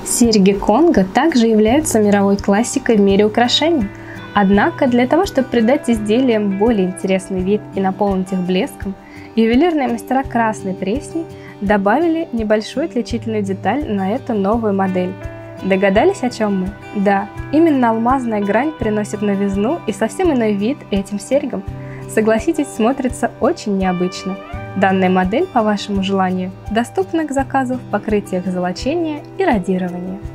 Серьги Конго также являются мировой классикой в мире украшений. Однако для того, чтобы придать изделиям более интересный вид и наполнить их блеском, ювелирные мастера Красной Пресни добавили небольшую отличительную деталь на эту новую модель. Догадались, о чем мы? Да, именно алмазная грань приносит новизну и совсем иной вид этим серьгам. Согласитесь, смотрится очень необычно. Данная модель, по вашему желанию, доступна к заказу в покрытиях золочения и радирования.